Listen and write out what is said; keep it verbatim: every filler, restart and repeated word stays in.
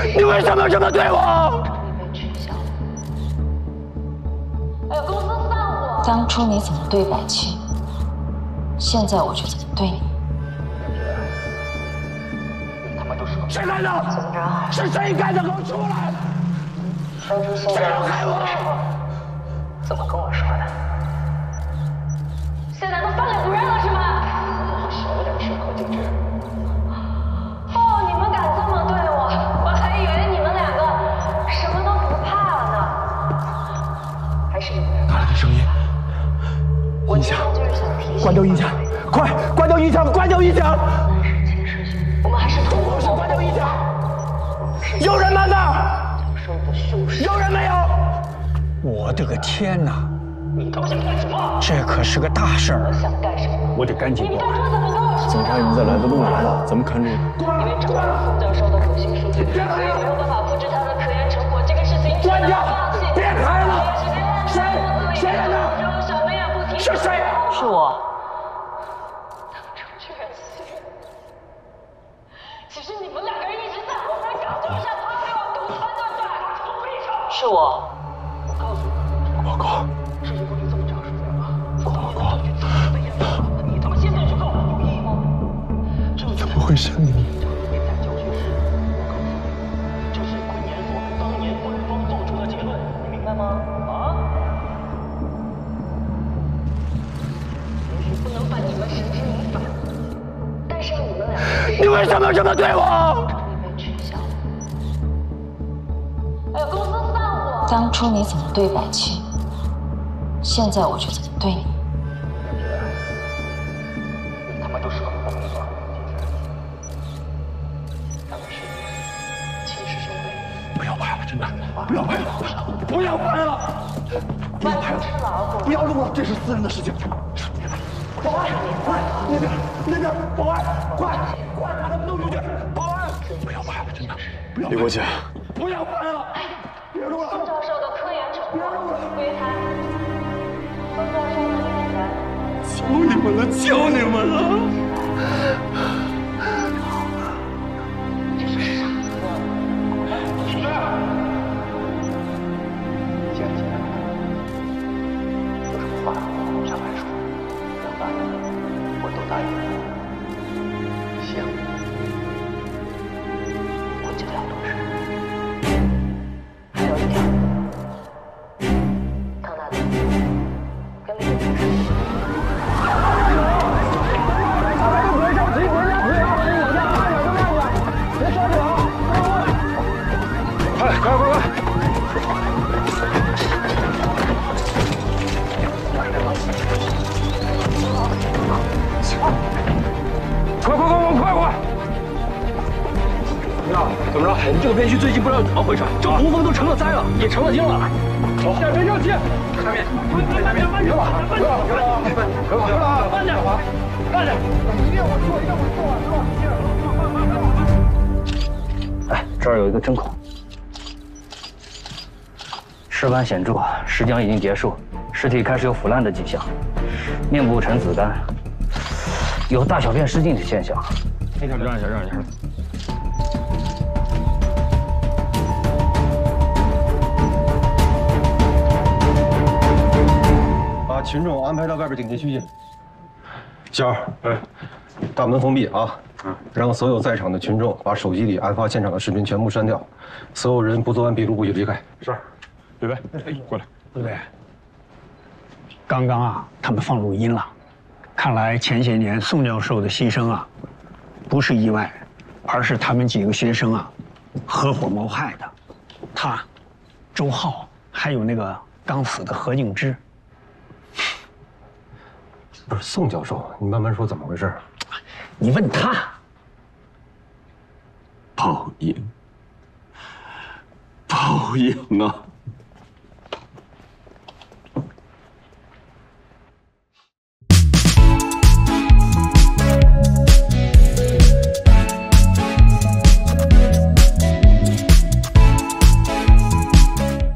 你为什么这么对我？ 哎呀，公司放我！当初你怎么对百七，现在我就怎么对你。 你他妈就是个谁来的？怎么着？是谁干的？给我出来！说出现在的事实，怎么跟我说的？现在都翻脸不认了是吗？我是熟人，适可而止。哦，你们敢这么对我，我还以为你们两个什么都不怕了呢。还是有点。哪来的声音？音响，关掉音响，快关掉音响，关掉音响！我们还是同伙，关掉音响。有人吗？那儿？有人没有？我的个天哪！你他妈想干什么？这可是个大事儿！想干什么？我得赶紧报案。 警察已经在来的路上了，咱们看这个。 因为掌握了宋教授的可信数据，所以没有办法复制他的科研成果。这个事情关掉！别开了！谁？谁来的？是谁？ 是我。其实你们两个人一直在后面搞，就是想把我往毒川对不对？是我。我告诉你， 报告。 事情过去这么长时间了，报告。你他妈现在就告我有意吗？ 怎么回事？你？ 别再教训师，我告诉你，这是昆研所当年官方做出的结论，你明白吗？啊？也许不能把你们绳之以法，但是让你们两个，你为什么这么对我？被取消。哎呀，公司放我！ 当初你怎么对百七，现在我就怎么对你。 你他妈就是个混子！咱们是气势兄弟。 不要拍了，真的，不要拍了， 不要拍了！ 不要拍了，不要录了，这是私人的事情。 保安，快，那边，那边，保安，快，快把他们弄出去！保安， 不要拍了，真的，不要。李国杰， 不要拍了！别录了！ 宋教授的科研成果归他。宋教授的演员， 求你们了，求你们了！ 这是傻子！同志，见见了，有什么话上来说，能答应的我都答应了。行，我尽量做事。 还有一条，唐大总，跟李总说。 别着急，别着急啊！我家慢点就慢点，别着急啊！快快快快！快快快快快快！呀，怎么着？我们这个片区最近不知道怎么回事，这胡蜂都成了灾了，也成了精了。走，别着急，下面，慢点，慢点，慢点，慢点，慢点，慢点，一定我做，一定我做，是吧？慢慢慢慢。哎，这儿有一个针孔，尸斑显著，尸僵已经结束，尸体开始有腐烂的迹象，面部呈紫干，有大小便失禁的现象。让一下，让一下。 把群众安排到外边警戒区去。小二，哎，大门封闭啊！嗯，让所有在场的群众把手机里案发现场的视频全部删掉，所有人不做完笔录不许离开。 是，北北，哎，过来。 对不对？刚刚啊，他们放录音了，看来前些年宋教授的牺牲啊，不是意外，而是他们几个学生啊，合伙谋害的。他、周浩，还有那个刚死的何敬之。 不是宋教授，你慢慢说怎么回事？ 你问他。 报应，报应啊！